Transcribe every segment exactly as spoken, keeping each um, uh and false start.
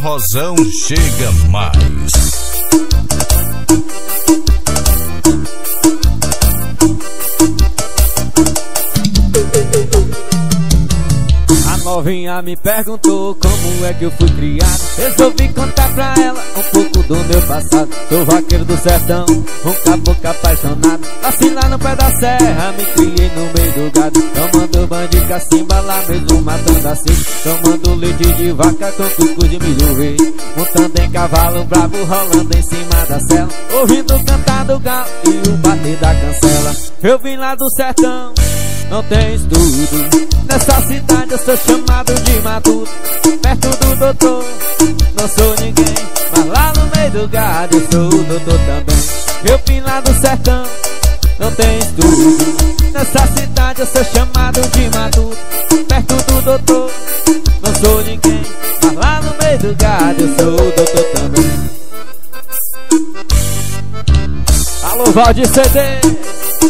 forrozão chega mais. A novinha me perguntou como é que eu fui criado. Resolvi contar pra ela um pouco do meu passado. Sou vaqueiro do sertão, um caboclo apaixonado. Nasci lá no pé da serra, me criei no meio do gado. Tomando banho de cacimba, lá mesmo matando a sede. Tomando leite de vaca com cuscuz de milho verde. Montando em cavalo bravo, rolando em cima da cela. Ouvindo cantar do galo e o bater da cancela. Eu vim lá do sertão, não tem estudo. Nessa cidade eu sou chamado de matuto. Perto do doutor, não sou ninguém. Mas lá no meio do gado eu sou o doutor também. Eu vim lá do sertão, não tem estudo. Nessa cidade eu sou chamado de matuto. Perto do doutor, não sou ninguém. Mas lá no meio do gado eu sou o doutor também. Alô, Valdir C D.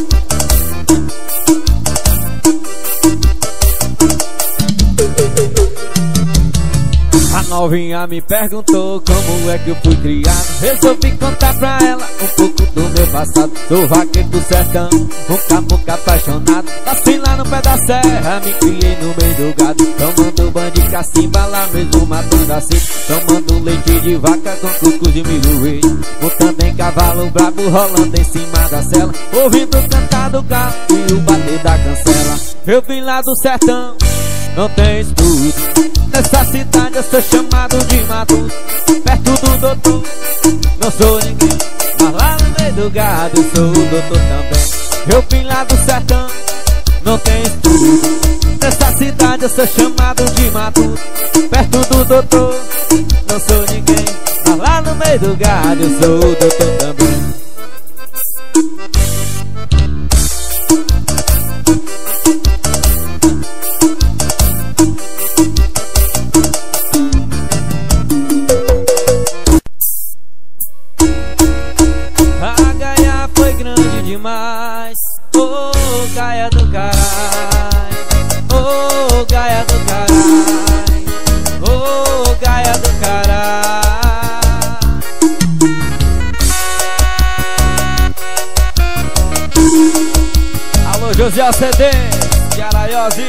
A novinha me perguntou como é que eu fui criado. Resolvi contar pra ela um pouco do meu passado. Sou vaqueiro do sertão, um caboclo apaixonado. Nasci lá no pé da serra, me criei no meio do gado. Tomando banho de cacimba, lá mesmo matando a sede. Tomando leite de vaca com cuscuz de milho verde. Montando em cavalo brabo, rolando em cima da cela. Ouvindo cantar do galo e o bater da cancela. Eu vim lá do sertão, não tem estudo. Nessa cidade eu sou chamado de matuto. Perto do doutor, não sou ninguém. Mas lá no meio do gado eu sou o doutor também. Eu vim lá do sertão, não tem estudo. Nessa cidade eu sou chamado de matuto. Perto do doutor, não sou ninguém. Mas lá no meio do gado eu sou o doutor também. Demais, oh, gaia do caralho, oh, gaia do caralho, oh, gaia do caralho. Alô, José C D, de Araioses.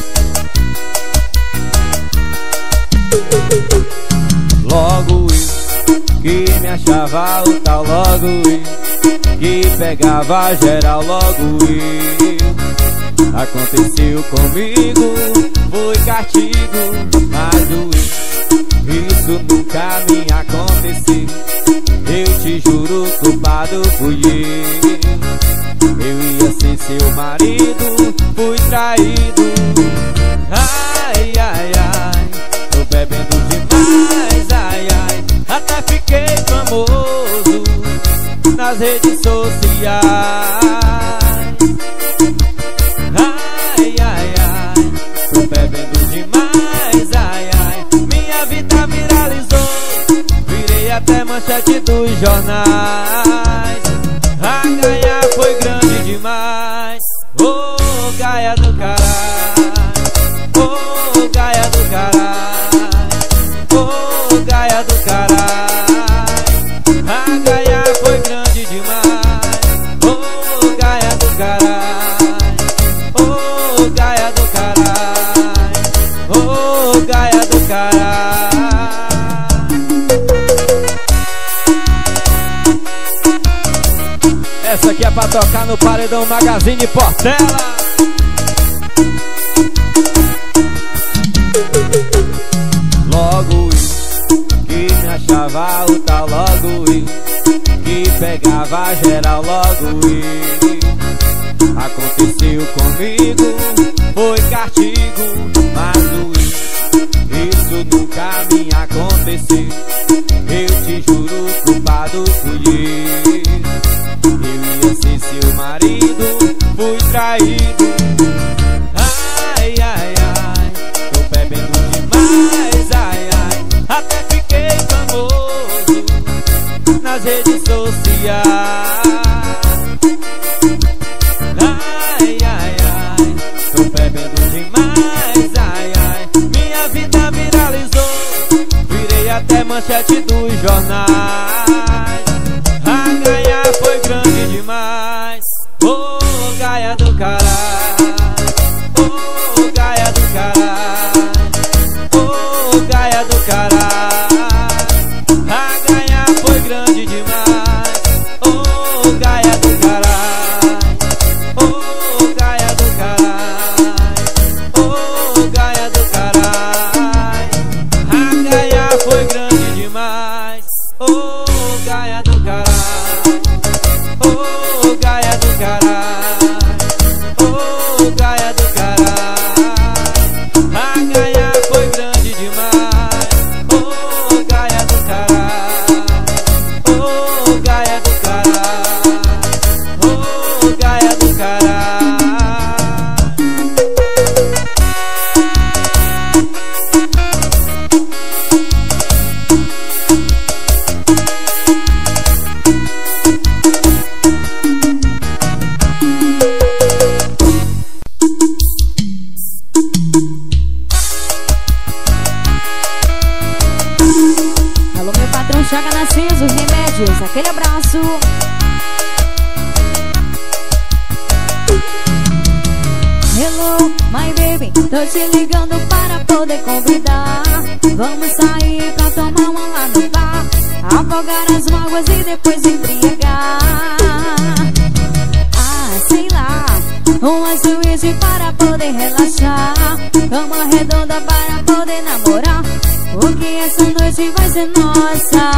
Logo eu, que me achava o tal, logo eu que pegava geral, logo eu. Aconteceu comigo, foi castigo, mas doeu. Isso nunca me aconteceu. Eu te juro, culpado fui eu. Eu ia ser seu marido, fui traído. Ai, ai, ai, tô bebendo demais, ai, ai. Até fiquei famoso nas redes sociais. Ai, ai, ai, tô bebendo demais, ai, ai. Minha vida viralizou, virei até manchete dos jornais. A gaia foi grande demais, oh, gaia do caralho, oh, gaia do caralho, oh, gaia do caralho. A gaia foi grande demais, oh, gaia do caralho, oh, gaia do caralho, oh, gaia do caralho. Essa aqui é pra tocar no Paredão Magazine Portela. Logo eu, que me achava o tal, logo eu, que pegava geral, logo eu. Aconteceu comigo, foi castigo, mas doeu. Isso nunca me aconteceu. Eu te juro, culpado fui eu. Eu ia ser seu marido, fui traído. Ai, ai, ai, tô bebendo demais, ai, ai. Até fiquei famoso nas redes sociais. Ai, ai, ai, tô bebendo demais, ai, ai. Minha vida viralizou, virei até manchete dos jornais. A ganhar foi grande demais. Ô, oh, gaia do caralho. Ô, oh, gaia do caralho. Ô, oh, gaia do caralho. A ganhar foi grande demais. Ô, oh, gaia do caralho. Ô, oh, gaia do caralho. Ô, oh, gaia do caralho. A ganhar foi grande demais. Ô, oh, gaia do caralho. Ô, oh, gaia do caralho. Ô, oh, gaia do caralho. A ganhar foi grande demais. Ô, oh, gaia do caralho. Ô, oh, gaia do caralho. Ô, oh, gaia do caralho. Alô, meu patrão Chaga Narciso, Remédios, aquele abraço. Hello, my baby, tô te ligando para poder convidar. Vamos sair pra tomar uma lá no bar, afogar as mágoas e depois embriagar. Ah, sei lá, uma suíte para poder relaxar, cama redonda para poder namorar, porque essa noite vai ser nossa.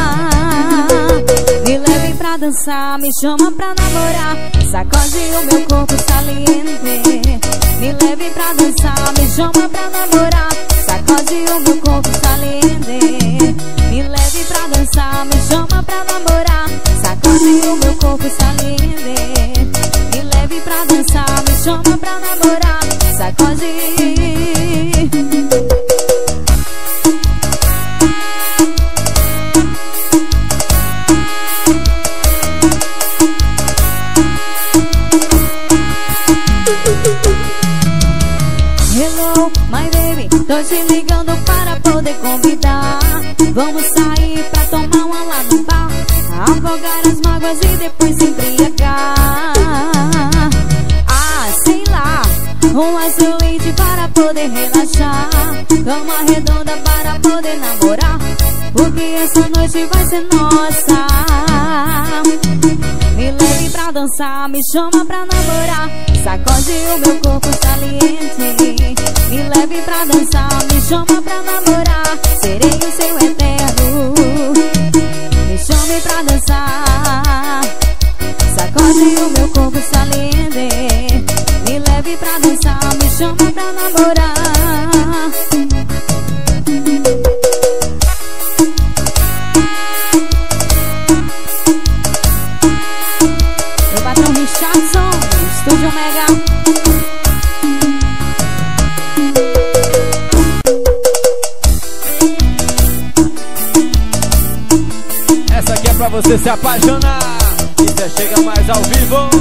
Me leve pra dançar, me chama pra namorar, sacode o meu corpo saliente. Me leve pra dançar, me chama pra namorar, sacode o meu corpo saliente. Me leve pra dançar, me chama pra namorar, sacode o meu corpo saliente. Me leve pra dançar, me chama pra namorar, sacode. Hello, my baby, tô te ligando para poder convidar. Vamos sair pra tomar uma lá no bar, afogar as mágoas e depois se embriagar. Ah, sei lá, uma suíte para poder relaxar, cama redonda para poder namorar, porque essa noite vai ser nossa. Me leve pra dançar, me chama pra namorar, sacode o meu corpo saliente. Me leve pra dançar, me chama pra namorar, serei o seu eterno. Me chame pra dançar, sacode o meu corpo saliente. Me leve pra dançar, me chama pra namorar. Meu patrão Richardson, Estúdio Mega. Essa aqui é pra você se apaixonar. Isso é Chega Mais ao vivo.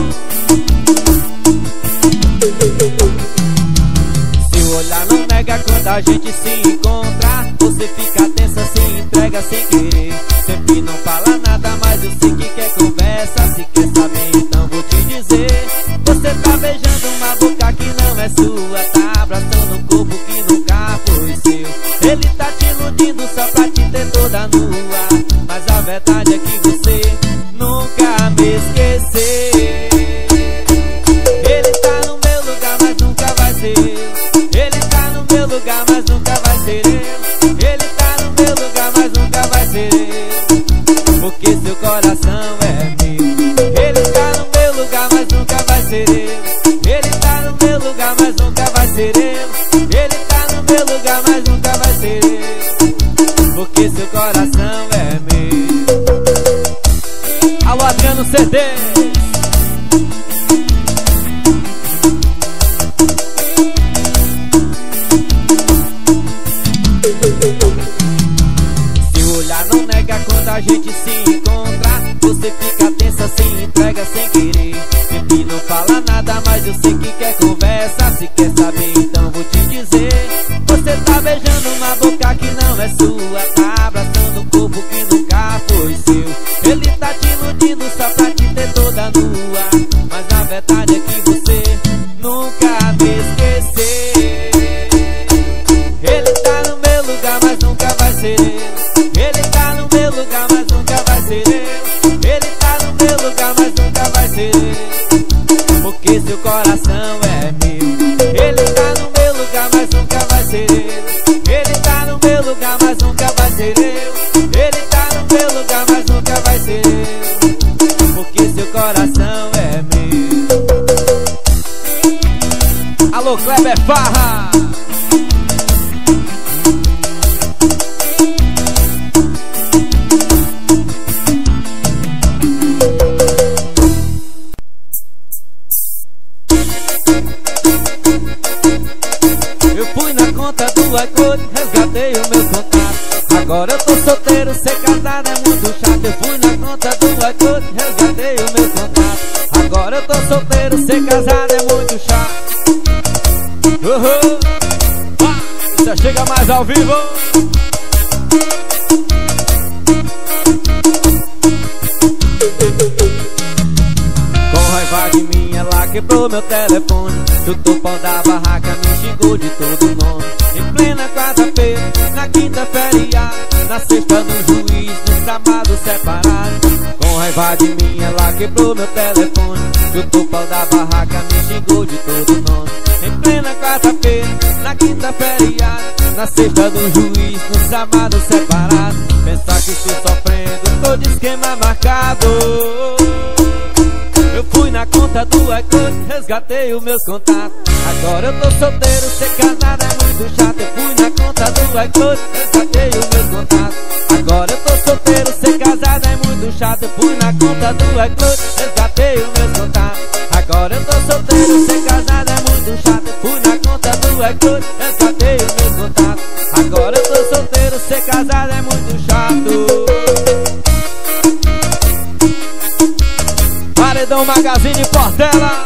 Se o olhar não nega quando a gente se encontra, você fica tensa, se entrega sem querer. Sempre não fala nada, mas eu sei que quer conversa. Se quer saber, então vou te dizer. Você tá beijando uma boca que não é sua, tá abraçando um corpo que nunca foi seu. Ele tá te iludindo só pra te ter toda nua, mas a verdade é que você nunca me esqueceu. Ele tá no meu lugar, mas nunca vai ser eu. Ele tá no meu lugar, mas nunca vai ser eu. Ele tá no meu lugar, mas nunca vai ser eu, porque seu coração é meu. Ele tá no meu lugar, mas nunca vai ser eu. Ele tá no meu lugar, mas nunca vai ser eu. Ele tá no meu lugar, mas nunca vai ser eu, porque seu coração é meu. Alô, Adriano C D. Se o olhar não nega quando a gente se encontra, você fica tensa, se entrega sem querer. Sempre não fala nada, mas eu sei que quer conversa. Se quer saber, então vou te dizer. Você tá beijando uma boca que não é sua, tá abraçando fui na conta do iCloud, resgatei os meus contatos. Agora eu tô solteiro, ser casado é muito chato. Eu fui na conta do iCloud, resgatei os meus contatos. Agora eu tô solteiro, ser casado é muito chato. Uhum. Ah, já chega mais ao vivo. Com raiva de mim ela quebrou meu telefone. Chutou o pau da barraca, me xingou de todo nome. Em plena quarta-feira, na quinta feriado, na sexta no juiz, no sábado separado. Com raiva de mim ela quebrou meu telefone. Chutou o pau da barraca, me xingou de todo nome. Em plena quarta-feira, na quinta feriado, na sexta no juiz, no sábado separado. Pensar que estou sofrendo, tô de esquema marcado. Eu fui na conta do iCloud, resgatei os meus contatos. Agora eu tô solteiro, ser casado é muito chato. Eu fui na conta do iCloud, resgatei os meus contatos. Agora eu tô solteiro, ser casado é muito chato. Eu fui na conta do iCloud, resgatei os meus contatos. Agora eu tô solteiro, ser casado é muito chato. Eu fui na conta do iCloud, resgatei os meus contatos. Agora eu tô solteiro, ser casado é muito chato. Paredão Magazine Portela.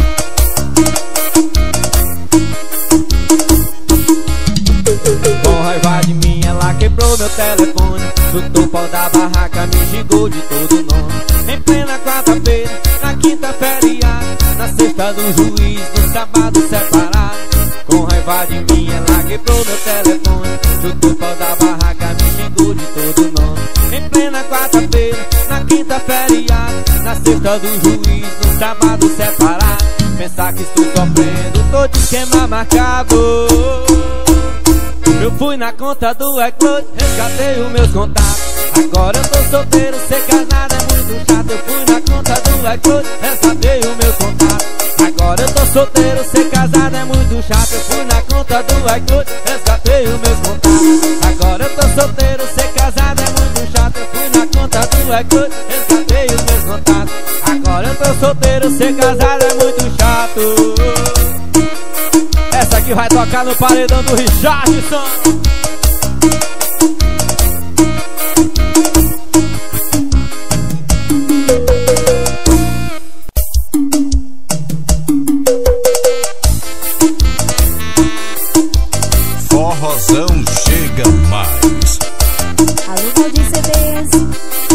Com raiva de mim ela quebrou meu telefone. Chutou o pau da barraca, me xingou de todo nome. Em plena quarta-feira, na quinta feriado, na sexta no juiz, no sábado separado. Com raiva de mim ela quebrou meu telefone. Chutou o pau da barraca, me xingou de todo nome. Em plena quarta-feira, na quinta feriado, na sexta do juiz, no sábado separado. Pensar que estou sofrendo, tô de esquema marcado. Eu fui na conta do iCloud, resgatei os meus contatos. Agora eu tô solteiro, ser casado é muito chato. Eu fui na conta do iCloud, resgatei os meus contatos. Agora eu tô solteiro, ser casado é muito chato. Eu fui na conta do iCloud, resgatei os meus contatos. Agora eu tô solteiro, ser casado é muito chato. Eu fui na conta do iCloud, resgatei os meus contatos. Agora eu tô solteiro, ser casado é muito chato. Essa aqui vai tocar no paredão do Richardson. Forrozão chega mais. Aluguel de C Ds.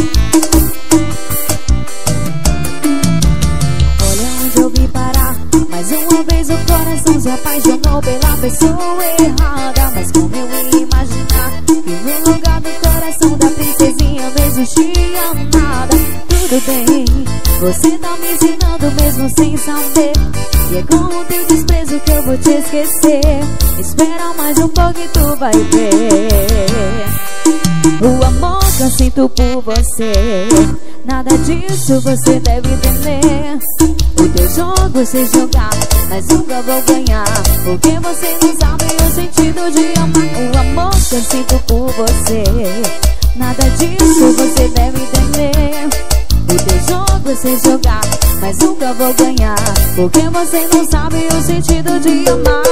Olha onde eu vim parar. Mais uma vez o coração se apaixonou pela pessoa errada. Mas como eu ia imaginar que no lugar do coração da princesinha não existia nada. Tudo bem, você tá me ensinando mesmo sem saber. E é com o teu desprezo que eu vou te esquecer. Espera mais um pouco e tu vai ver o amor que eu sinto por você. Nada disso você deve entender. O teu jogo é se jogar, mas nunca vou ganhar. Porque você não sabe o sentido de amar. O amor que eu sinto por você. Nada disso você deve entender. O teu jogo é se jogar, mas nunca vou ganhar. Porque você não sabe o sentido de amar.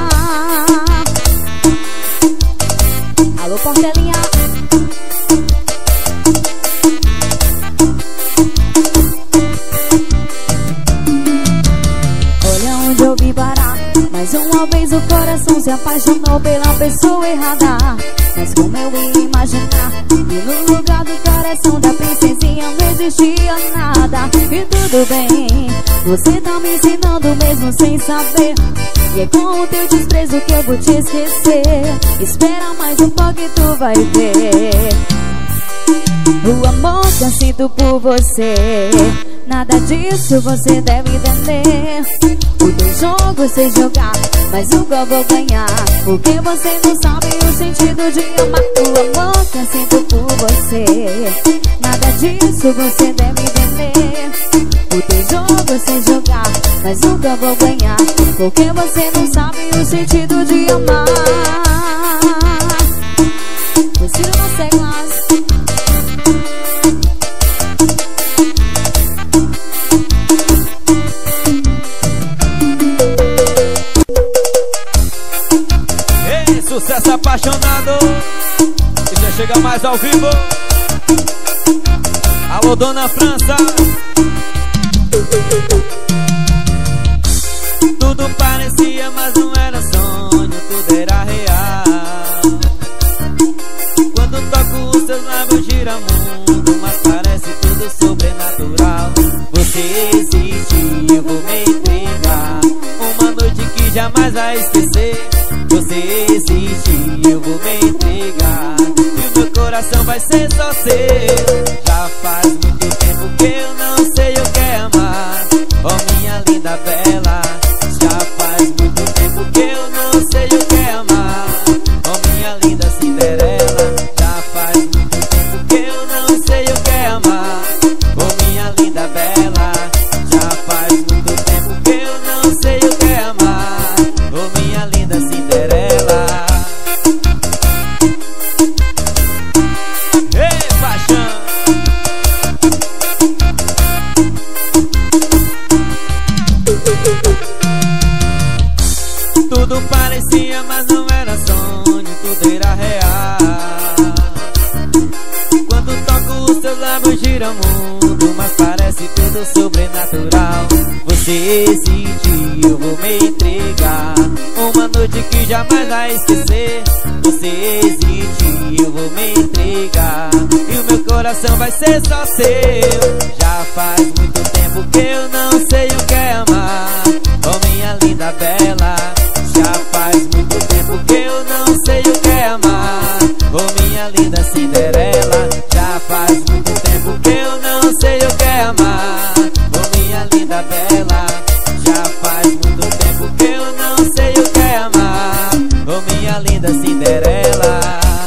Alô, Portelinha. Olha onde eu vim parar. Mais uma vez o coração se apaixonou pela pessoa errada. Mas como eu ia imaginar que no lugar do coração da princesinha não existia nada. E tudo bem, você tá me ensinando mesmo sem saber. E é com o teu desprezo que eu vou te esquecer. Espera mais um pouco e tu vai ver o amor que eu sinto por você. Nada disso você deve entender. O teu jogo é se jogar, mas nunca vou ganhar. Porque você não sabe o sentido de amar. O amor que eu sinto por você. Nada disso você deve entender. O teu jogo é se jogar, mas nunca vou ganhar. Porque você não sabe o sentido de amar. Ciro nas teclas. Sucesso apaixonado. E já chega mais ao vivo. Alô, Dona França. Tudo parecia, mas não era sonho, tudo era real. Quando toco os seus lábios gira mundo, mas parece tudo sobrenatural. Você existe, eu vou me entregar, uma noite que jamais vai esquecer. Você existe, eu vou me entregar, e o meu coração vai ser só seu. Já faz muito tempo que eu não sei o que é amar, oh minha linda bela. Já faz muito tempo que eu não sei o que é amar, oh minha linda Cinderela. Já faz muito tempo que eu não sei o que é amar, oh minha linda bela. Já faz muito tempo que eu não sei o que é amar, oh minha linda Cinderela. Ei, paixão! Tudo parecia, mas não era sonho, tudo era real. Quando toco os seus lábios gira mundo, mas parece tudo sobrenatural. Você existe, eu vou me entregar, uma noite que jamais vai esquecer. Você existe, eu vou me entregar, e o meu coração vai ser só seu. Já faz muito tempo que eu não sei o que é amar, oh minha linda bela. Já faz muito tempo que eu não sei o que é amar, oh minha linda Cinderela. Já faz muito tempo que eu não sei o que é amar, oh minha linda bela. Já faz muito tempo que eu não sei o que é amar, oh minha linda Cinderela.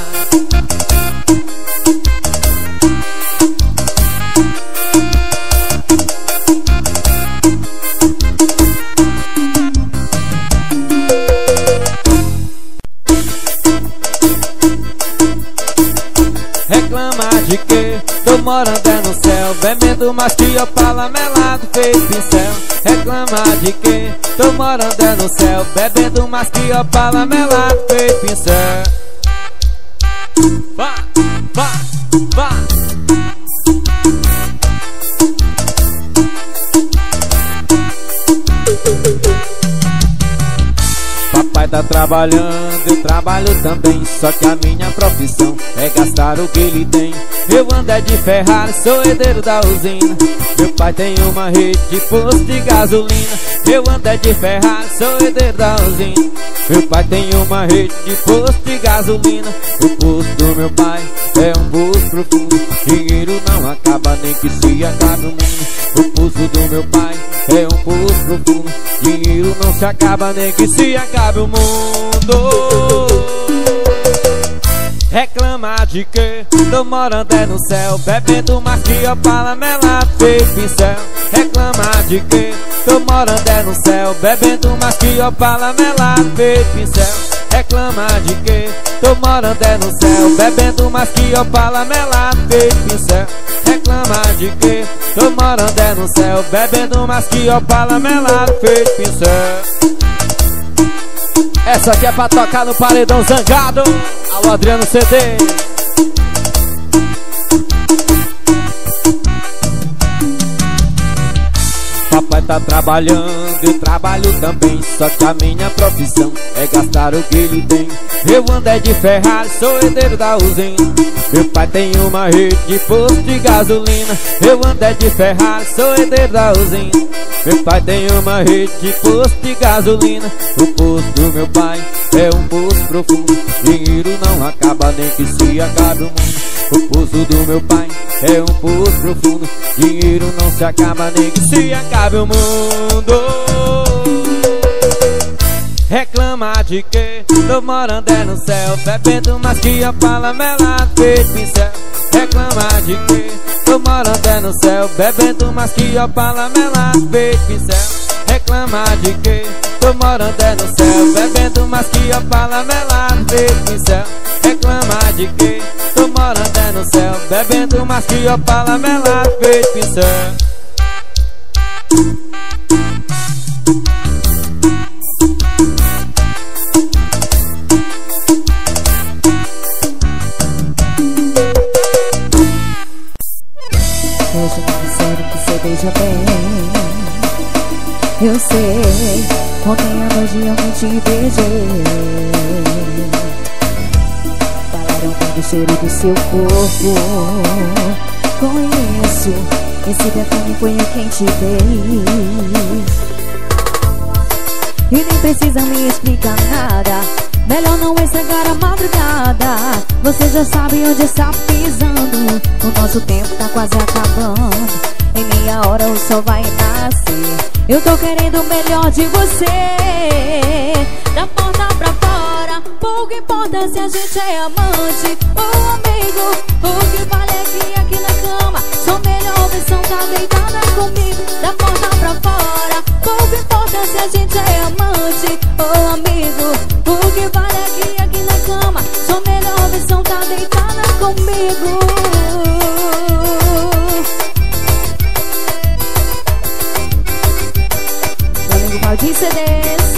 Reclama de que tô morando é no céu, bebendo mais que opala melado feito pincel. Reclama de que tô morando é no céu, bebendo mais que opala melado feito pincel. Vá, vá, vá. Papai tá trabalhando, eu trabalho também, só que a minha profissão é gastar o que ele tem. Eu ando é de Ferrari, sou herdeiro da usina. Meu pai tem uma rede de posto de gasolina. Eu ando é de Ferrari, sou herdeiro da usina. Meu pai tem uma rede de posto de gasolina. O posto do meu pai é um poço profundo, dinheiro não acaba nem que se acabe o mundo. O poço do meu pai é um poço profundo, dinheiro não se acaba nem que se acabe o mundo. Reclama de que tô morando é no céu, bebendo mais que opala melado feito pincel. Reclama de que tô morando é no céu, bebendo mais que opala melado feito pincel. Reclama de que tô morando é no céu, bebendo mais que opala melado feito pincel. Reclama de que tô morando é no céu, bebendo mais que opala melado feito pincel. Essa aqui é pra tocar no paredão zangado. Alô, Adriano C D. Papai tá trabalhando, eu trabalho também, só que a minha profissão é gastar o que ele tem. Eu ando é de Ferrari, sou herdeiro da usina. Meu pai tem uma rede de posto de gasolina. Eu ando é de Ferrari, sou herdeiro da usina. Meu pai tem uma rede de posto de gasolina. O poço do meu pai é um poço profundo, dinheiro não acaba nem que se acabe o mundo. O poço do meu pai é um poço profundo, dinheiro não se acaba nem que se acabe o mundo. Reclama de que tô morando é no céu, bebendo mais que opala melado feito pincel. Reclama de que tô morando é no céu, bebendo mais que opala melado feito pincel. Reclama de que tô morando é no céu, bebendo mais que opala melado feito pincel. Reclama de que tô morando é no céu, bebendo mais que opala melado feito pincel. veja bem. Eu sei, ontem à noite eu não te beijei. Falaram bem do cheiro do seu corpo. Conheço, esse perfume foi eu quem te dei. E nem precisa me explicar nada, melhor não estragar a madrugada. Você já sabe onde está pisando, o nosso tempo tá quase acabando. Em meia hora o sol vai nascer. Eu tô querendo o melhor de você. Da porta pra fora, pouco importa se a gente é amante ou amigo. O que vale é que aqui na cama sua melhor versão tá deitada comigo. Da porta pra fora, pouco importa se a gente é amante ou amigo. O que vale é que aqui na cama sua melhor versão tá deitada comigo. De C Ds.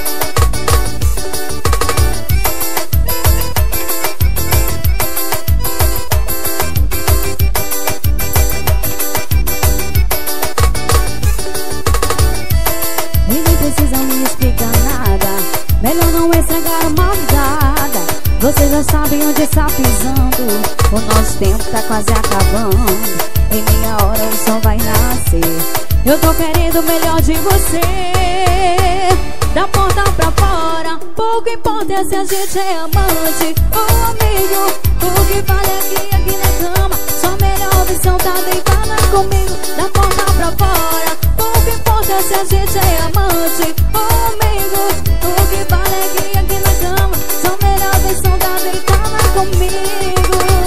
E nem precisa me explicar nada, melhor não estragar a madrugada. Você já sabe onde está pisando, o nosso tempo tá quase acabando. Em meia hora o sol vai nascer. Eu tô querendo o melhor de você. Da porta pra fora, pouco importa se a gente é amante ou amigo. O que vale é que aqui na cama sua melhor versão tá deitada comigo. Da porta pra fora, pouco importa se a gente é amante ou amigo. O que vale é que aqui na cama sua melhor versão tá deitada comigo.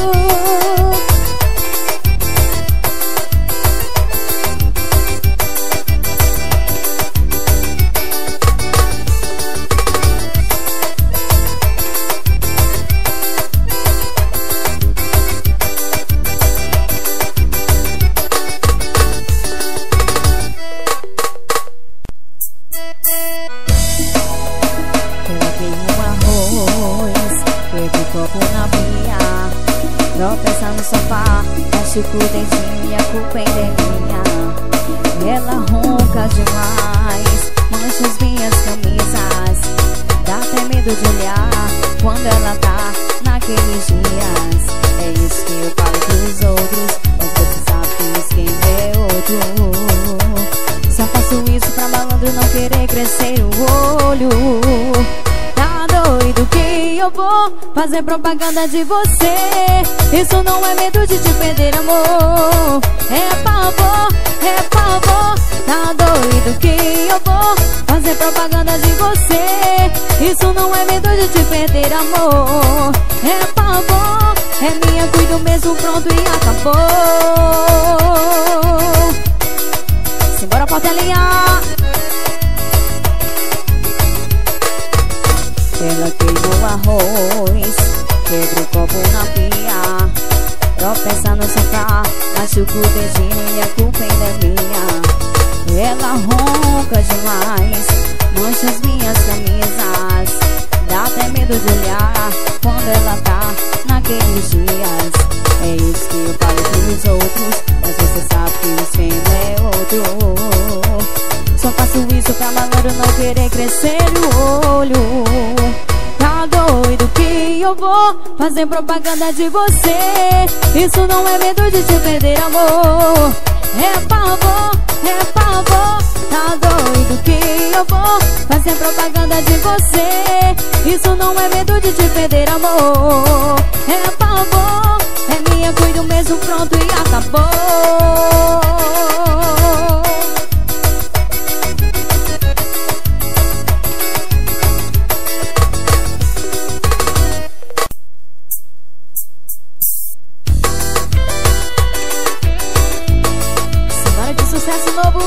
Tropeça no sofá, machuca o dedinho e a culpa ainda é minha. Ela ronca demais, mancha as minhas camisas. Dá até medo de olhar quando ela tá naqueles dias. É isso que eu falo pros outros, mas você sabe que esquema é outro. Só faço isso pra malandro não querer crescer o olho. Tá doido que eu vou fazer propaganda de você. Isso não é medo de te perder, amor. É pavor, é pavor. Tá doido que eu vou fazer propaganda de você. Isso não é medo de te perder, amor. É pavor, é minha, cuido mesmo, pronto e acabou. Simbora, portelinha. Ela queimou arroz, quebra o copo na pia. Tropeça no sofá, machuca o dedinho e a culpa ainda é minha. Ela ronca demais, mancha as minhas camisas. Dá até medo de olhar quando ela tá naqueles dias. É isso que eu falo pros outros, mas você sabe que o esquema é outro. Só faço isso pra malandro não querer crescer o olho. Tá doido que eu vou fazer propaganda de você. Isso não é medo de te perder, amor. É pavor, é pavor. Tá doido que eu vou fazer propaganda de você. Isso não é medo de te perder, amor. É pavor, é minha, cuido mesmo, pronto e acabou. Sucesso novo.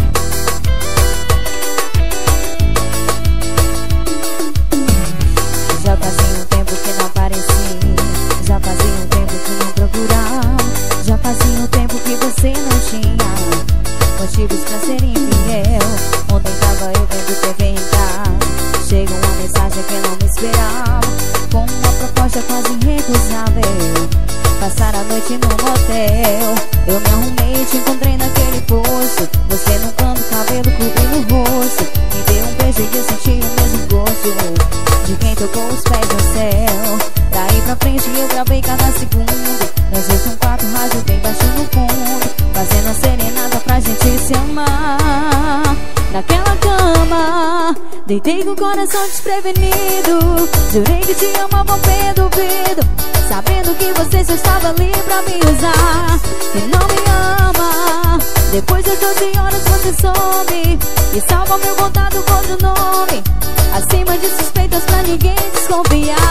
Já fazia um tempo que não aparecia, já fazia um tempo que não procurava, já fazia um tempo que você não tinha motivos pra ser infiel. Ontem tava eu vendo T V em casa, chega uma mensagem que eu não me esperava, com uma proposta quase irrecusável. passar a noite no motel. Eu me arrumei e te encontrei naquele poço. Você no canto, cabelo cobrindo o rosto. Me deu um beijo e eu senti o mesmo gosto de quem tocou os pés no céu. Daí pra frente eu gravei cada segundo. Nós dois num quarto, rádio bem baixo no fundo, fazendo a serenata pra gente se amar. Naquela cama, deitei com o coração desprevenido. Jurei que te amava ao pé do ouvido, sabendo que você só estava ali pra me usar. E não me ama. Depois das doze horas você some e salva meu contato com outro nome, acima de suspeitas pra ninguém desconfiar.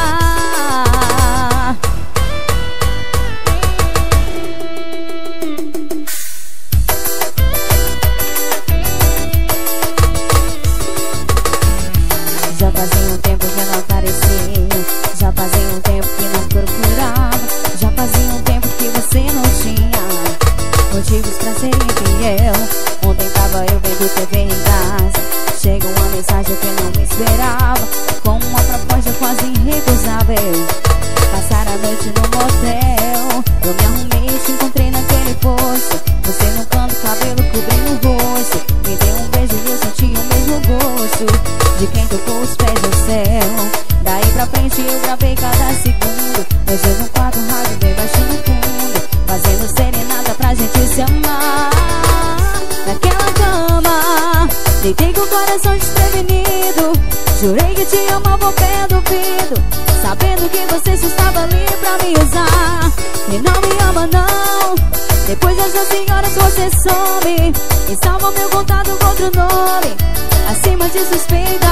Já fazia um tempo que eu não aparecia, já fazia um tempo que não procurava, já fazia um tempo que você não tinha motivos pra ser infiel. Ontem tava eu vendo T V em casa, chegou uma mensagem que eu não me esperava, com uma proposta quase irrecusável: passar a noite no motel. Eu me arrumei e te encontrei naquele poço. Você no canto, cabelo cobrindo o rosto. Me deu um beijo e eu senti o mesmo gosto de quem tocou os pés no céu. Daí pra frente eu gravei cada segundo. Nós dois no quarto, rádio bem baixo no fundo, fazendo serenata pra gente se amar. Naquela cama, deitei com o coração desprevenido. Jurei que te amava ao pé do ouvido, sabendo que você só estava ali pra me usar. E não me ama não. Depois dessas senhoras você some e salva meu contato com outro nome, acima de suspeita.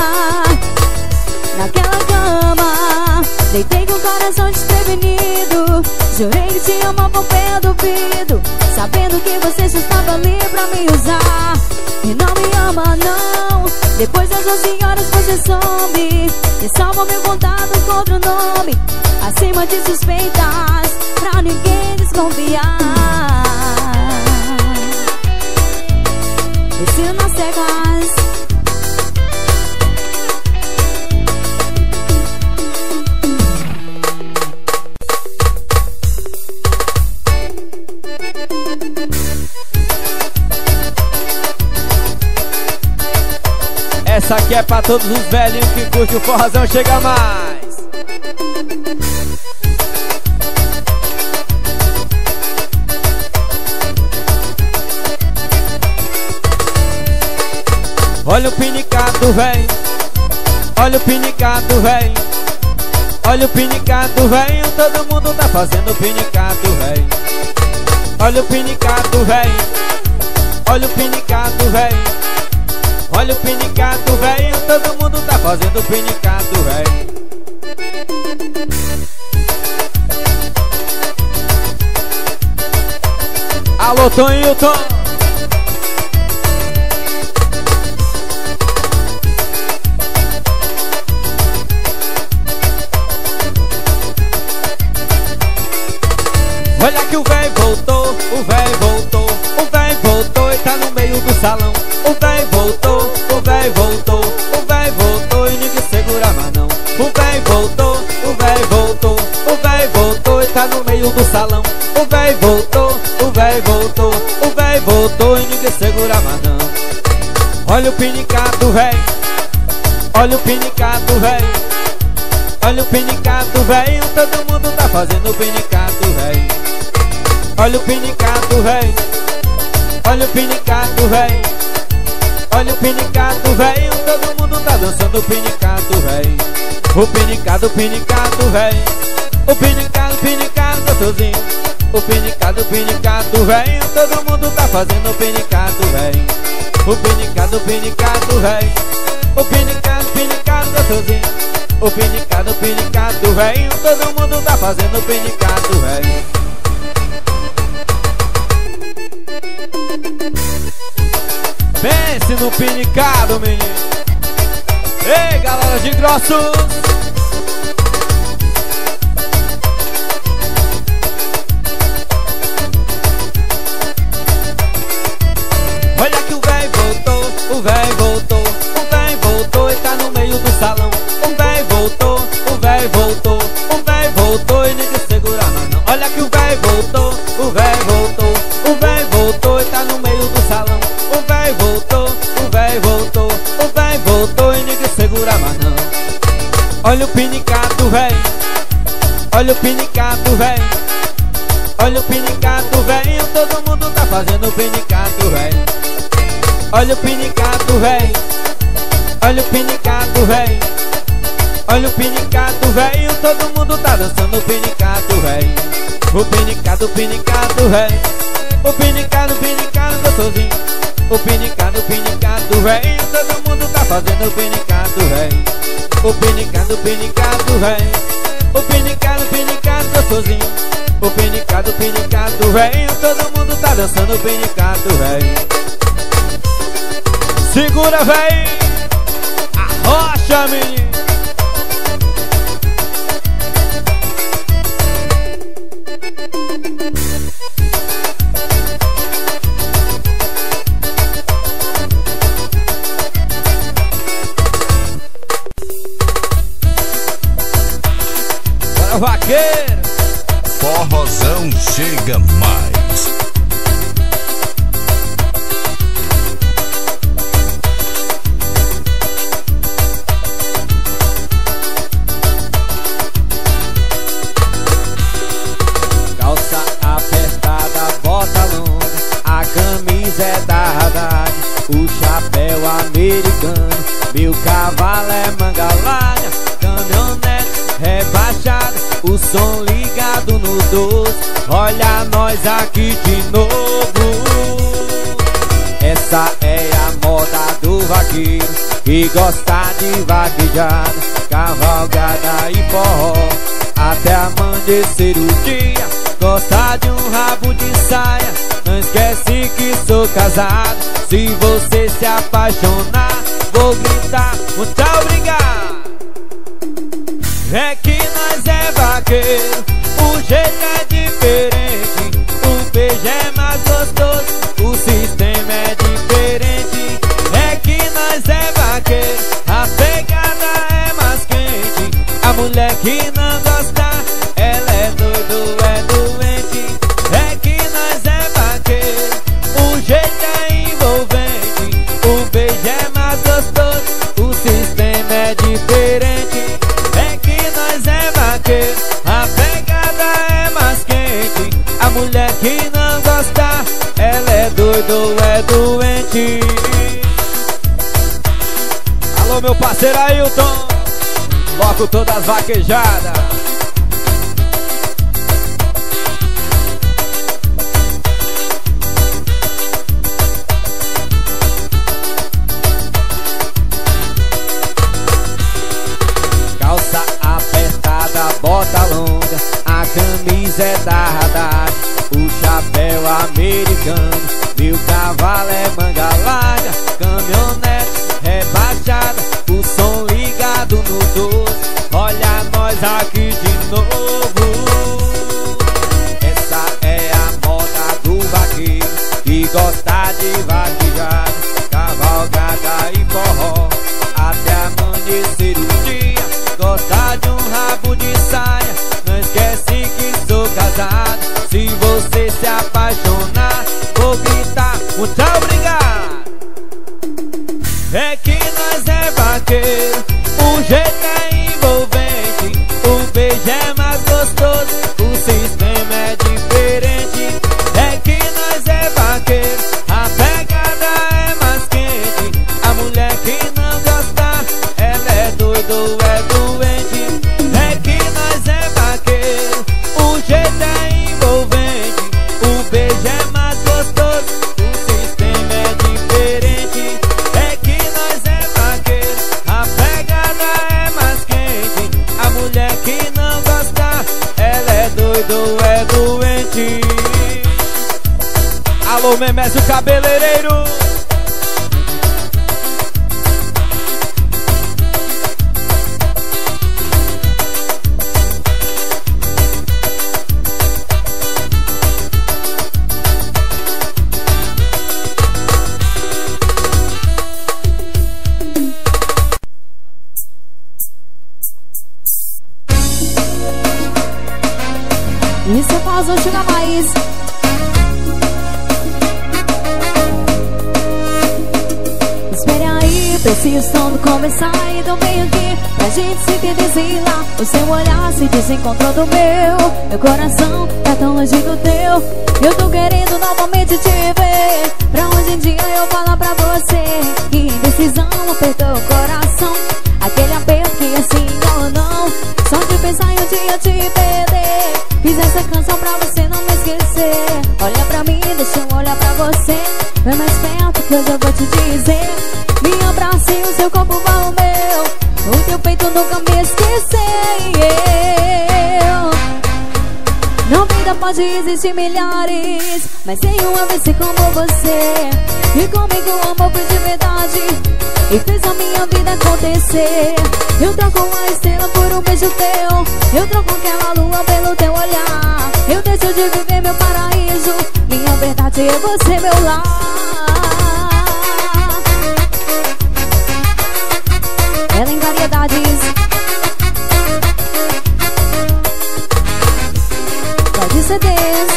Naquela cama, deitei com o coração desprevenido. Jurei que te amava ao pé do ouvido, sabendo que você só estava ali pra me usar. E não me ama não. Depois das doze horas você some e salva meu contato com outro nome, acima de suspeitas pra ninguém desconfiar. Esse nas cegas. Essa aqui é pra todos os velhinhos que curtem o forrozão chega mais. Olha o pinicado, véi. Olha o pinicado, véi. Olha o pinicado, véi. Todo mundo tá fazendo pinicado, véi. Olha o pinicado, véi. Olha o pinicado, véi. Olha o pinicado, velho, todo mundo tá fazendo pinicado, velho. Alô, Toninho, Tom. Olha que o velho voltou, o velho voltou, o velho voltou e tá no meio do salão. O véi voltou, o véi voltou, o véi voltou e ninguém segura mais não. O véi voltou, o véi voltou, o véi voltou e tá no meio do salão. O véi voltou, o véi voltou, o véi voltou e ninguém segura mais não. Olha o pinicado, véi. Olha o pinicado, véi. Olha o pinicado, véi. Todo mundo tá fazendo pinicado, véi. Olha o pinicado, véi. Olha o pinicado, véi. Olha o pinicado, velho, todo mundo tá dançando o pinicado, velho. O pinicado, pinicado, velho. O pinicado, pinicado, gostosinho. O pinicado, pinicado, velho, todo mundo tá fazendo o pinicado, velho. O pinicado, pinicado, velho. O pinicado, pinicado, gostosinho. O pinicado, pinicado, velho, todo mundo tá fazendo o pinicado, velho. Pense no pinicado, menino. Ei, galera de Grossos. Olha que o véi voltou, o véi voltou, o véi voltou e tá no meio do salão. O véi voltou, o véi voltou, o véi voltou e ninguém segura mais não. Olha Olha o pinicato, véi. Olha o pinicato, véi. Olha o pinicato, véi. Todo mundo tá fazendo o pinicato, véi. Olha o pinicato, véi. Olha o pinicato, véi. Olha o pinicato, véi. Todo mundo tá dançando o pinicato, véi. O pinicato, o pinicato, véi. O pinicato, o pinicato gostosinho. O pinicato, o pinicato, véi. Todo mundo tá fazendo o pinicato, véi. O pinicato, o pinicato, véi. O pinicato, o pinicato gostosinho. O pinicato, o pinicato, véi. Todo mundo tá dançando o pinicato, véi. Segura, véi. Arrocha, menino. Vaqueiro, Forrozão chega mais. Calça apertada, bota longa, a camisa é da Haddad, o chapéu americano, meu cavalo é manga larga, caminhonete rebaixada, o som ligado no doze. Olha nós aqui de novo. Essa é a moda do vaqueiro que gosta de vaquejada, cavalgada e forró até amanhecer o dia. Gosta de um rabo de saia, não esquece que sou casado. Se você se apaixonar, vou gritar muito obrigado. É que nós é vaqueiro, o jeito é diferente, o beijo é mais gostoso, o sistema é diferente. É que nós é vaqueiro, a pegada é mais quente, a mulher que não gosta, ela é doido, é doente. É que nós é vaqueiro, o jeito é envolvente, o beijo é mais gostoso, o sistema é diferente. A pegada é mais quente, a mulher que não gosta, ela é doida ou é doente. Alô, meu parceiro Ailton, logo todas vaquejadas. Bota longa, a camisa é da Haddad, o chapéu americano, meu cavalo é manga larga, caminhonete rebaixada, o som ligado no doze. Olha nós aqui de novo. Essa é a moda do vaqueiro que gosta de vaquejada, cavalgada e forró até amanhecer o dia. Gosta de um rabo de saia, não esquece que sou casado. Se você se apaixonar, vou gritar muito obrigado. É que nós é vaqueiro, o jeito é envolvente, o beijo é mais gostoso, o sistema é diferente. É que nós é vaqueiro, a pegada é mais quente, a mulher que não gosta, ela é doida ou é doente. É que nós é vaqueiro, o jeito é envolvente, o beijo é mais gostoso, o sistema é diferente. É que nós é vaqueiro, a pegada é mais quente, a mulher que não gosta, ela é doida ou é doente. Alô, Memésio cabeleireiro. Isso é Forrozão chega mais. Espere aí, preciso som começar, então vem aqui. A gente se entende sem lá. O seu olhar se desencontrou do meu. Meu coração tá tão longe do teu. Eu tô querendo novamente te ver. Pra hoje em dia eu falar pra você que indecisão apertou o coração. Aquele aperto que assim ou não. Só de pensar em um dia te perder. Fiz essa canção pra você não me esquecer. Olha pra mim, deixa eu olhar pra você. Vem mais perto que hoje eu vou te dizer. Me abrace e o seu corpo vai ao meu. O teu peito nunca me esqueceu. Na vida pode existir milhares, mas tem uma vez como você. E comigo o amor foi de verdade e fez a minha vida acontecer. Eu troco uma estrela por um beijo teu. Eu troco aquela lua pelo teu olhar. Eu deixo de viver meu paraíso. Minha verdade é você, meu lar. Ela em variedades. Pode C Ds.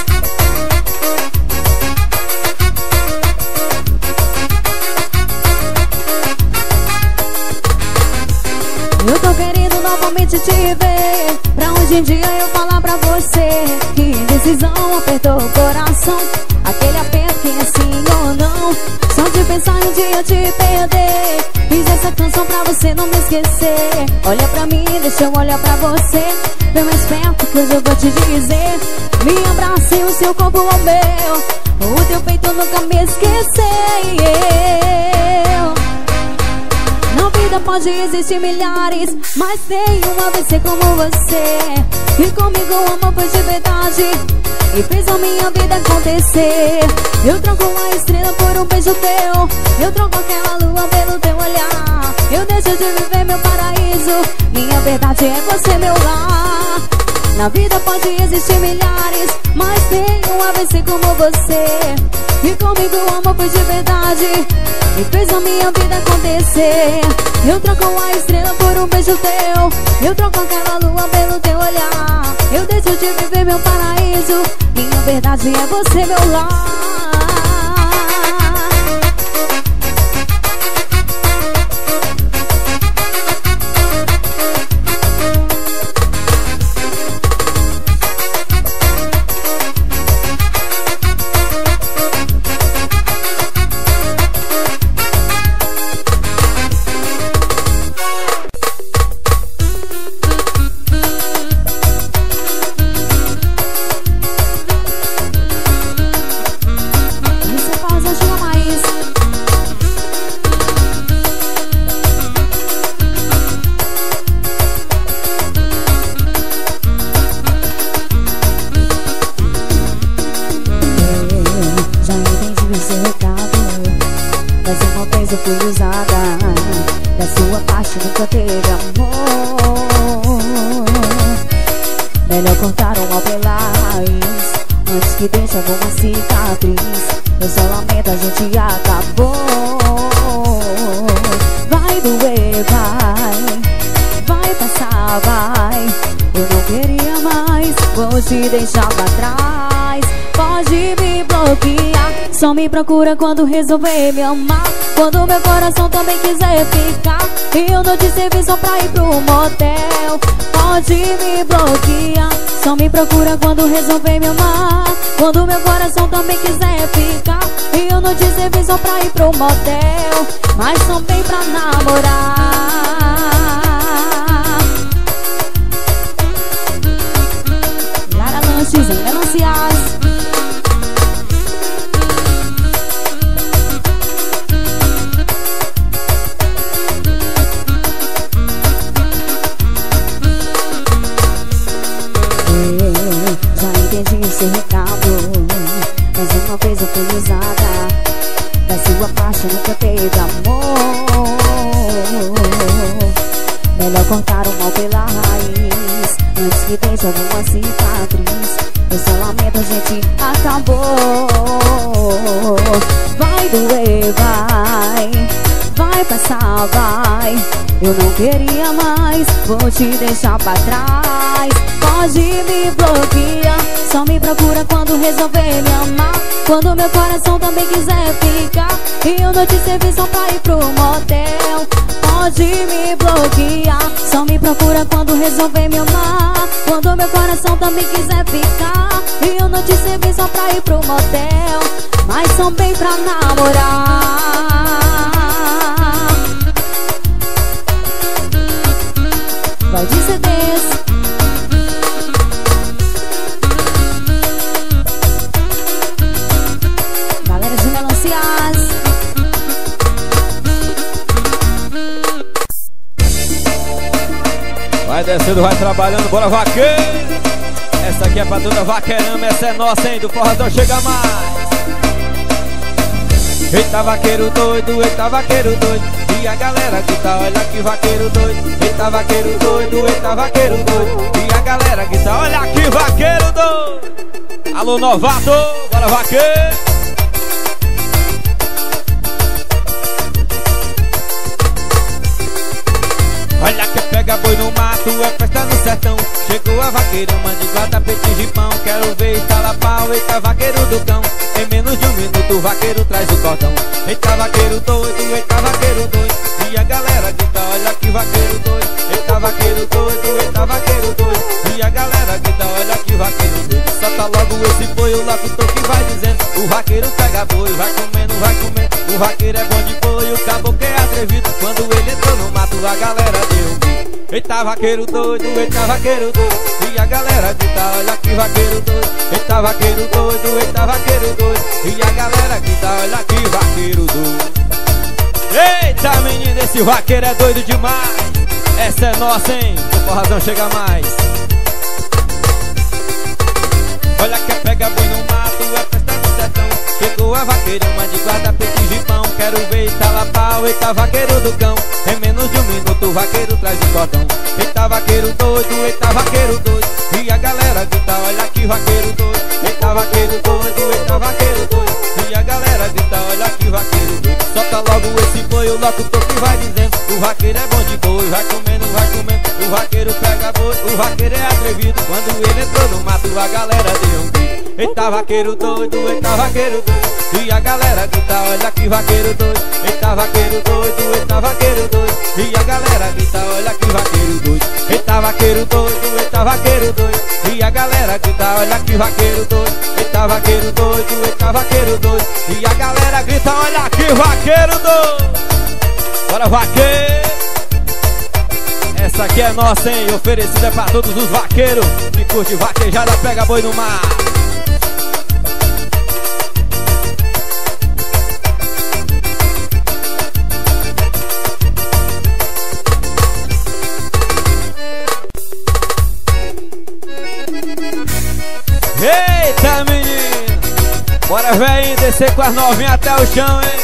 Eu tô querendo novamente te ver. Pra hoje em dia eu falar pra você que indecisão apertou o coração. Aquele aperto que é sim ou não. Só de pensar em um dia te perder. Fiz essa canção pra você não me esquecer. Olha pra mim, deixa eu olhar pra você. Vem mais perto que hoje eu vou te dizer. Me abrace e o seu corpo ao meu. O teu peito nunca me esqueceu. Na vida pode existir milhares, mas tem uma vez ser como você. E comigo o amor foi de verdade e fez a minha vida acontecer. Eu troco uma estrela por um beijo teu. Eu troco aquela lua pelo teu olhar. Eu deixo de viver meu paraíso. Minha verdade é você, meu lar. Na vida pode existir milhares, mas tem uma vez ser como você. E comigo o amor foi de verdade e fez a minha vida acontecer. Eu troco uma estrela por um beijo teu. Eu troco aquela lua pelo teu olhar. Eu deixo de viver meu paraíso. Minha verdade é você, meu lar. Só me procura quando resolver me amar. Quando meu coração também quiser ficar. E eu não te servi só pra ir pro motel. Pode me bloquear. Só me procura quando resolver me amar. Quando meu coração também quiser ficar. E eu não te servi só pra ir pro motel, mas também pra namorar. Lara Lanches em Melancias. Seu recado, mas uma vez eu fui usada. Da sua parte nunca teve amor. Melhor cortar o mal pela raiz antes que deixe alguma cicatriz. Eu só lamento, a gente acabou. Vai doer, vai, vai passar, vai. Eu não queria mais, vou te deixar pra trás. Pode me bloquear. Só me procura quando resolver me amar. Quando meu coração também quiser ficar. E eu não te servi só pra ir pro motel. pode me bloquear. Só me procura quando resolver me amar, quando meu coração também quiser ficar. E eu não te servi só pra ir pro motel, mas também pra namorar. Vai de C Ds. Galera de melancias. Vai descendo, vai trabalhando, bora vaqueiro. Essa aqui é pra toda vaqueirama, essa é nossa, hein, do forradão chega mais. Eita vaqueiro doido, eita vaqueiro doido. E a galera que tá, olha que vaqueiro doido. Eita vaqueiro doido, eita vaqueiro doido. E a galera que tá, olha que vaqueiro doido. Alô novato, bora vaqueiro. Olha que pega boi no mato, é festa no sertão. Chegou a vaqueirama de guarda, peito de pão. Quero ver estala pau, eita vaqueiro do cão. Em menos de um minuto o vaqueiro traz o cordão. Eita vaqueiro doido, eita vaqueiro doido. E a galera grita, olha que vaqueiro doido. Eita vaqueiro doido, eita vaqueiro doido. E a galera grita, olha que vaqueiro doido. Solta logo esse boi, o locutor que vai dizendo. O vaqueiro pega boi, vai comendo, vai comendo. O vaqueiro é bom de boi, o caboclo é atrevido. Quando ele entrou no mato, a galera deu um grito. Eita vaqueiro doido, eita vaqueiro doido. E a galera grita, olha que vaqueiro doido. Eita vaqueiro doido, eita vaqueiro doido. E a galera grita, olha que vaqueiro doido. Eita menina, esse vaqueiro é doido demais. Essa é nossa, hein, o forrazão chega mais. Olha que pega boi no mato, é festa no sertão. Chegou a vaqueirama de guarda, peito de pão. Quero ver estala pau, eita vaqueiro do cão. Em menos de um minuto o vaqueiro traz o cordão. Eita vaqueiro doido, eita vaqueiro doido. E a galera grita, olha que vaqueiro doido. Eita vaqueiro doido, eita vaqueiro doido. E a galera grita, olha que vaqueiro doido. Solta logo esse boi, o locutor que vai dizendo. O vaqueiro é bom de boi, vai comendo, vai comendo. O vaqueiro pega boi, o vaqueiro é atrevido. Quando ele entrou no mato, a galera deu um grito. Eita vaqueiro doido, eita vaqueiro doido. E a galera grita, olha que vaqueiro doido. Eita vaqueiro doido, eita vaqueiro doido. E a galera grita, olha que vaqueiro doido. Eita vaqueiro doido, eita vaqueiro doido. E a galera grita, olha que vaqueiro doido. Eita vaqueiro doido, eita vaqueiro doido. E a galera grita, olha que vaqueiro doido. Bora vaqueiro. Essa aqui é nossa, hein, oferecida pra todos os vaqueiros que curte vaquejada, pega boi no mar. Eita menino, bora véi, descer com as novinhas até o chão, hein.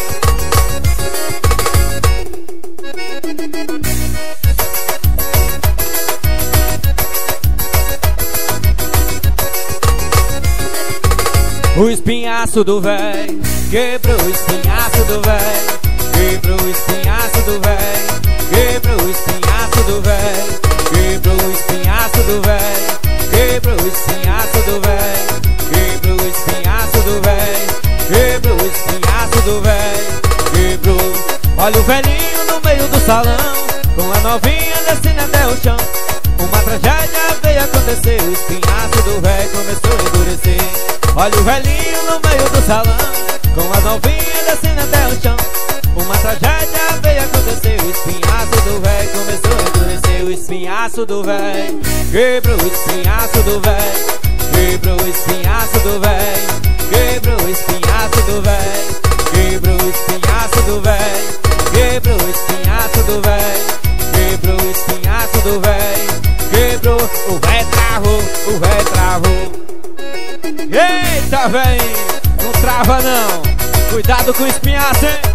O espinhaço do véi, quebrou o espinhaço do véi. Quebrou o espinhaço do véi. Quebrou o espinhaço do véi. Quebrou o espinhaço do véi. Quebrou o espinhaço do véi. Quebrou o espinhaço do véi. Quebrou o espinhaço do véi. Quebrou. Olha o velhinho no meio do salão, com a novinha descendo até o chão. Uma tragédia veio acontecer, o espinhaço do véi começou a endurecer. Olha o velhinho no meio do salão, com a novinha descendo até o chão. Uma tragédia veio acontecer, o espinhaço do véi começou a endurecer. O espinhaço do véi, quebrou o espinhaço do véi. Quebrou o espinhaço do véi. Quebrou o espinhaço do véi. Quebrou o espinhaço do véi. Quebrou o espinhaço do véi. Quebrou o espinhaço do véi. Quebrou, o véi travou, o véi travou. Eita, véi, não trava não. Cuidado com o espinhaço, hein.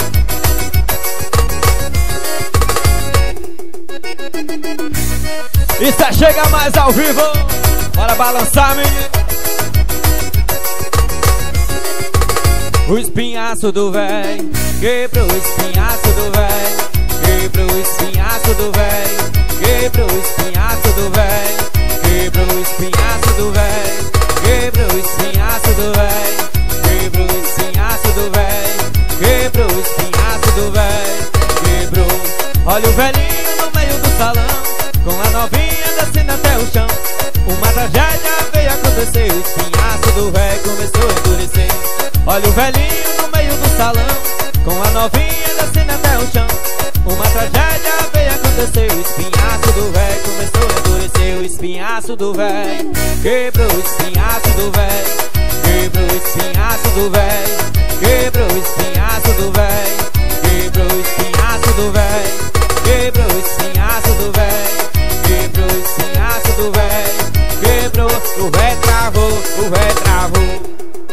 Isso é Chega Mais ao vivo. Bora balançar, menino. O espinhaço do véi, quebrou o espinhaço do véi. Quebrou o espinhaço do véi. Quebrou o espinhaço do véi. Quebrou o espinhaço do véi. Quebrou o espinhaço do véi. Quebrou o espinhaço do véi. Quebrou o espinhaço do véi. Quebrou. Olha novinha descendo até o chão. Uma tragédia veio acontecer, o espinhaço do véio começou a endurecer. Olha o velhinho no meio do salão, com a novinha descendo até o chão. Uma tragédia veio acontecer, o espinhaço do véio começou a endurecer. O espinhaço do véio quebrou, o espinhaço do véio quebrou, o espinhaço do véio quebrou, o espinhaço do véio quebrou, o espinhaço do véio quebrou, o espinhaço do véio quebrou, o espinhaço do véio quebrou. O véio travou, o véio travou.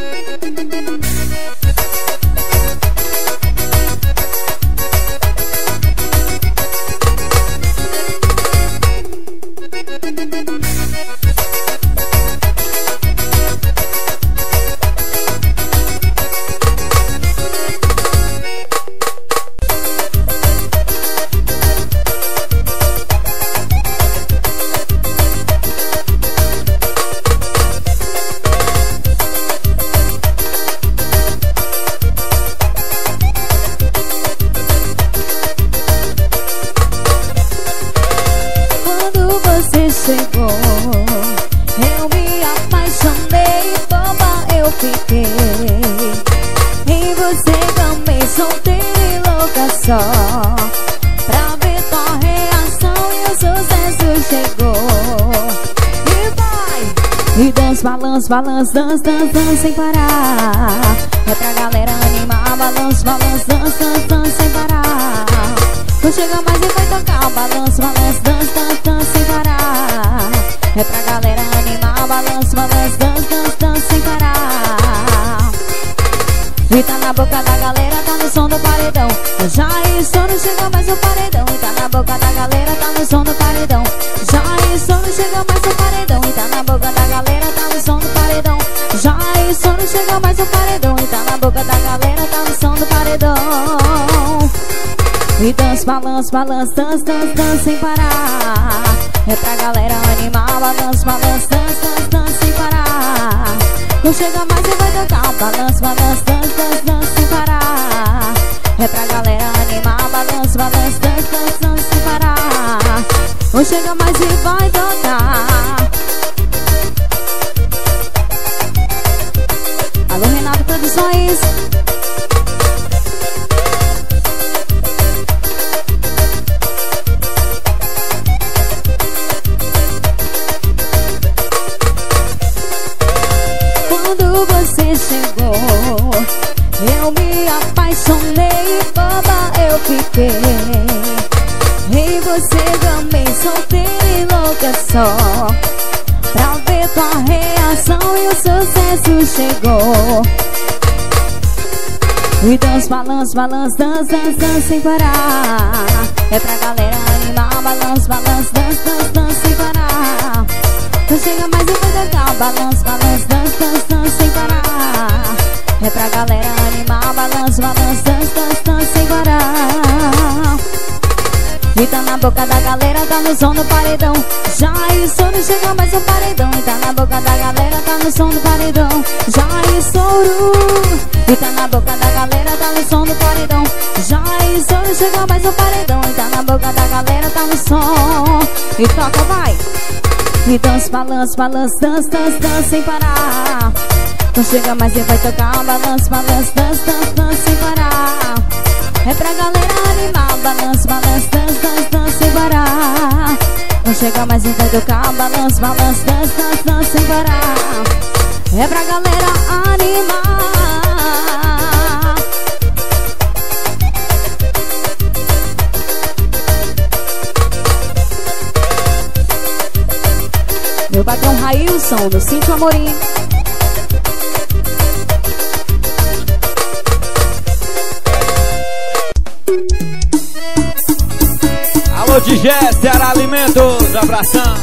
Chegou, eu me apaixonei, boba eu fiquei. Em você gamei, solteira e louca só, pra ver tua reação e o sucesso chegou. E vai! E dança, balança, balança, dança, dança, dança sem parar. É pra galera animar, balança, balança, dança, dança, dança sem parar. Não chega mais e vai tocar, balança, balança, dança, dança, dança sem parar. É pra galera animar, balança, balança, dança, dança, dança sem parar. E tá na boca da galera, tá no som do paredão. Já estou, não chega mais o paredão. E tá na boca da galera, tá no som do paredão. Já estou, não chega mais o paredão. E tá na boca da galera, tá no som do paredão. Já estou, não chega mais o paredão. E tá na boca da galera, tá no som do paredão. E dança, balança, balança, dança, dança, dança sem parar. É pra galera animar, balança, balança, dança, dança, dança sem parar. Não chega mais e vai tocar, balança, balança, dança, dança, dança sem parar. É pra galera animar, balança, balança, dança, dança, dança sem parar. Não chega mais e vai tocar. Alô, Renato Produções. Você chegou, eu me apaixonei, boba eu fiquei. Em você gamei, solteira e louca só, pra ver tua reação e o sucesso chegou. E dança, balança, balança, dança, dança, dança sem parar. É pra galera animar, balança, balança, dança, dança, dança sem parar. Não chega mais e vai tocar, balança, balança, dança, dança, dança sem parar. É pra galera animar, balança, balança, dança, dança, dança sem parar. E tá na boca da galera, tá no som do paredão. Já estouro, não chega mais o paredão. E tá na boca da galera, tá no som do paredão. Já estouro. E tá na boca da galera, tá no som do paredão. Já estouro, não chega mais o paredão. E tá na boca da galera, tá no som. E toca, vai! E dança, balança, balança, dança, dança, dança sem parar. Não chega mais e vai tocar, balança, balança, dança, dança, dança sem parar. É pra galera animar, balança, balança, dança, dança, dança sem parar. Não chega mais e vai tocar, balança, balança, dança, dança, dança sem parar. É pra galera animar. Meu patrão Railson, do Sítio Amorim. Alô, Digé, Ceará Alimentos, abração.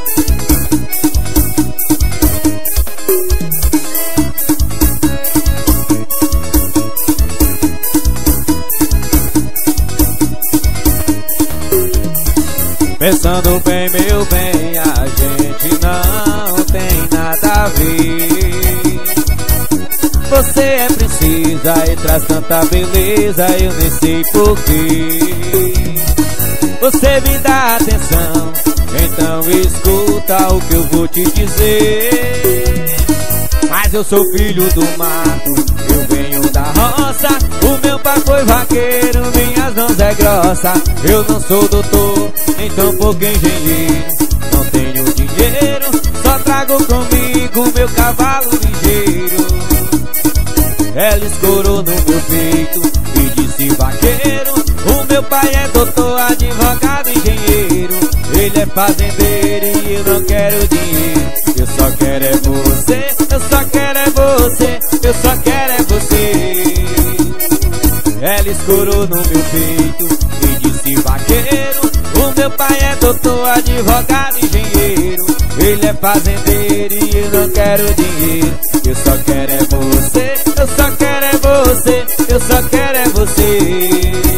Pensando bem, meu bem, a gente não tem nada a ver. Você é precisa e traz tanta beleza, eu nem sei porquê. Você me dá atenção, em então escuta o que eu vou te dizer. Mas eu sou filho do mato, eu venho da roça. O meu pai foi vaqueiro, minhas mãos é grossa. Eu não sou doutor, nem tão pouco engenheiro. Não tenho dinheiro, só trago comigo meu cavalo ligeiro. Ela escorou no meu peito e disse vaqueiro. O meu pai é doutor, advogado, engenheiro. Ele é fazendeiro e eu não quero dinheiro. Eu só quero é você, eu só quero é você, eu só quero é você. Ela escorou no meu peito e disse vaqueiro. O meu pai é doutor, advogado, engenheiro. Ele é fazendeiro e eu não quero dinheiro. Eu só quero é você, eu só quero é você, eu só quero é você.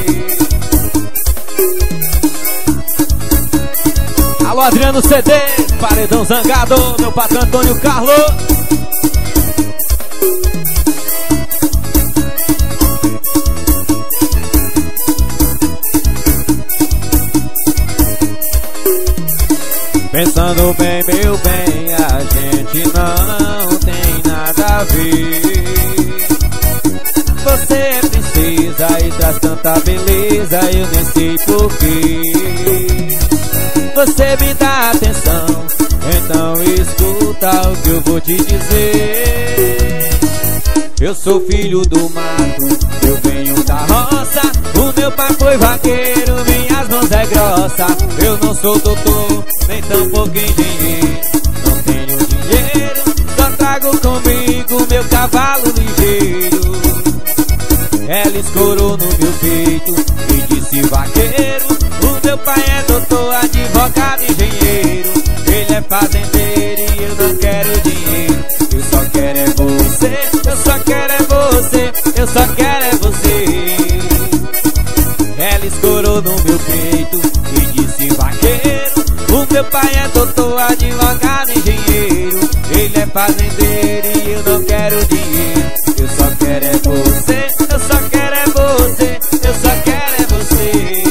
Alô Adriano C D, Paredão Zangado, meu patrão Antônio Carlos. Pensando bem, meu bem, a gente não tem nada a ver. Você é princesa e traz tanta beleza, eu nem sei porquê. Você me dá atenção, então escuta o que eu vou te dizer. Eu sou filho do mato, eu venho da roça. O meu pai foi vaqueiro, minhas mãos é grossa. Eu não sou doutor, nem tão pouco engenheiro. Não tenho dinheiro, só trago comigo meu cavalo ligeiro. Ela escorou no meu peito e disse vaqueiro. O meu pai é doutor, advogado, engenheiro. Ele é fazendeiro e eu não quero dinheiro. Eu só quero é você, eu só quero é você, eu só quero é você. Ela escorou no meu peito e disse vaqueiro. O meu pai é doutor, advogado, engenheiro. Ele é fazendeiro e eu não quero dinheiro. Eu só quero é você, eu só quero é você, eu só quero é você.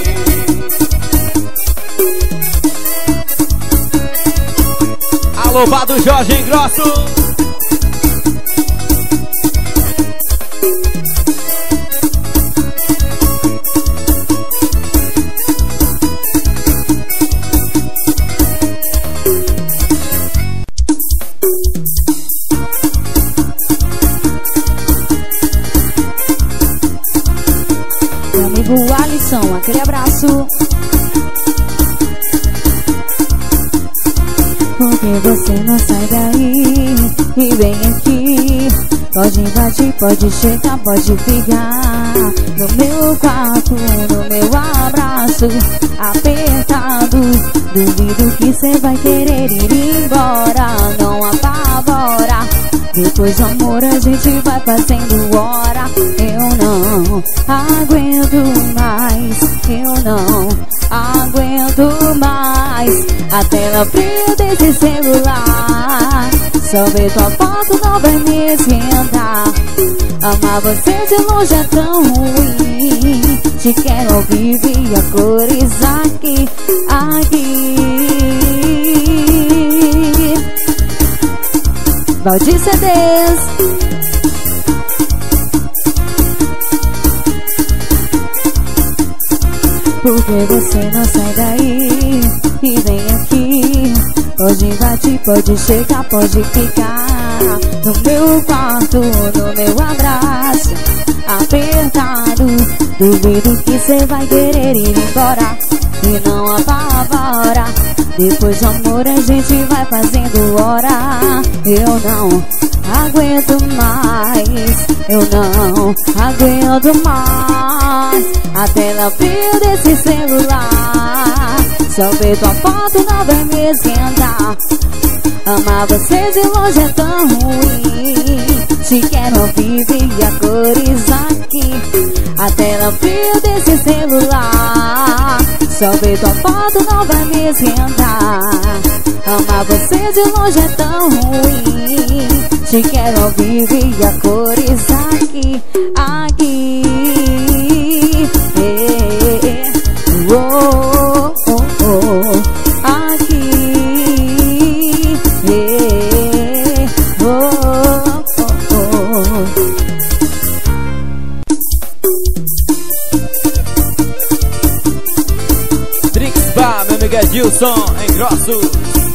Alô, Vado Jorge Engrosso. Meu amigo Alisson, aquele abraço. Porque você não sai daí e vem aqui. Pode invadir, pode chegar, pode ficar no meu quarto, no meu abraço apertado. Duvido que cê vai querer ir embora, não apavora. Depois do amor a gente vai fazendo hora. Eu não aguento mais, eu não aguento mais a tela fria desse celular. Só ver tua foto não vai me esquentar. Amar você de longe é tão ruim. Te quero ao vivo e a cores aqui, aqui. Valdir C Ds. Porque você não sai daí e vem aqui. Pode invadir, pode chegar, pode ficar no meu quarto, no meu abraço apertado. Duvido que cê vai querer ir embora e não apavora. Depois do amor a gente vai fazendo hora. Eu não aguento mais, eu não aguento mais a tela fria desse celular. Só ver tua foto não vai me esquentar. Amar você de longe é tão ruim. Te quero ao vivo e a cores aqui. A tela fria desse celular. Só ver tua foto não vai me esquentar. Amar você de longe é tão ruim. Te quero ao vivo e a cores aqui, aqui. É, é, é. Oh, oh, oh, aqui. Anderson em Grossos.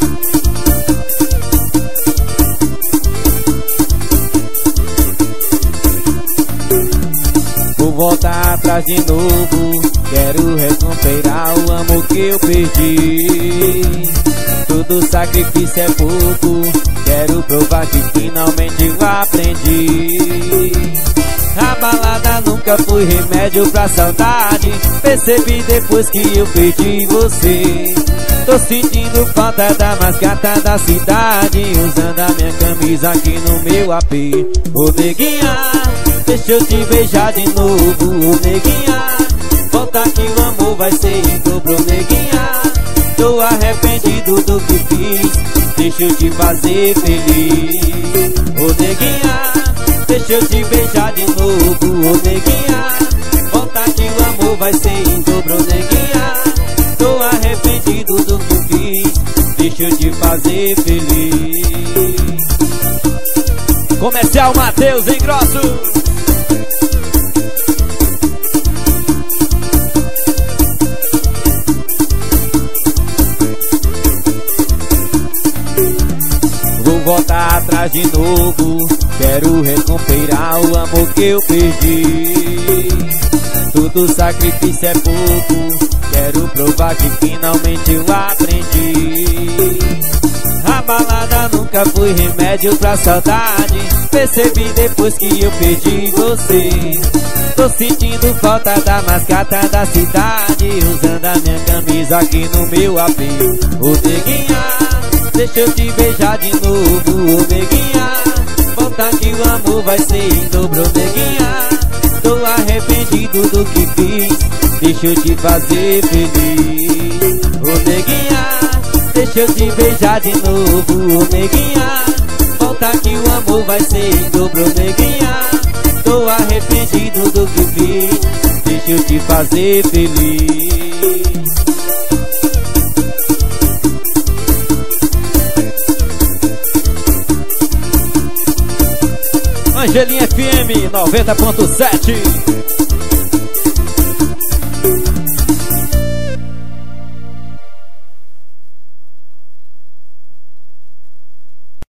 Vou voltar atrás de novo, quero recuperar o amor que eu perdi. Todo sacrifício é pouco, quero provar que finalmente eu aprendi. A balada nunca foi remédio pra saudade, percebi depois que eu perdi você. Tô sentindo falta da mais gata da cidade, usando a minha camisa aqui no meu A P. Ô neguinha, deixa eu te beijar de novo, ô neguinha. Volta que o amor vai ser em dobro, neguinha. Tô arrependido do que fiz, deixa eu te fazer feliz. Ô neguinha, deixa eu te beijar de novo, ô neguinha. Volta que o amor vai ser em dobro, neguinha. Tô arrependido do que fiz, deixa eu te fazer feliz. Comercial Matheus em Grossos. Vou voltar atrás de novo, quero recuperar o amor que eu perdi. Todo sacrifício é pouco, quero provar que finalmente eu aprendi. A balada nunca foi remédio pra saudade, percebi depois que eu perdi você. Tô sentindo falta da mais gata da cidade, usando a minha camisa aqui no meu A P. Ô neguinha, deixa eu te beijar de novo, ô neguinha. Volta que o amor vai ser em dobro, neguinha. Tô arrependido do que fiz, deixa eu te fazer feliz. Ô neguinha, deixa eu te beijar de novo, ô neguinha. Volta que o amor vai ser em dobro, neguinha. Tô arrependido do que fiz, deixa eu te fazer feliz. Angelim F M noventa ponto sete.